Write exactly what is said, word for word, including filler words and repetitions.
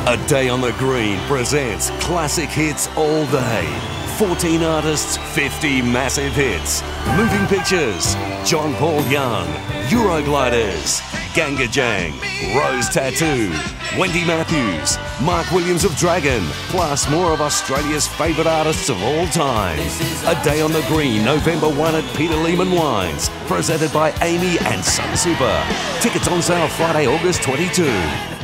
A Day on the Green presents classic hits all day. fourteen artists, fifty massive hits. Moving pictures, John Paul Young, Eurogliders, Gangajang, Rose Tattoo, Wendy Matthews, Mark Williams of Dragon, plus more of Australia's favourite artists of all time. A Day on the Green, November first at Peter Lehmann Wines, presented by Amy and Sun Super. Tickets on sale Friday, August twenty-second.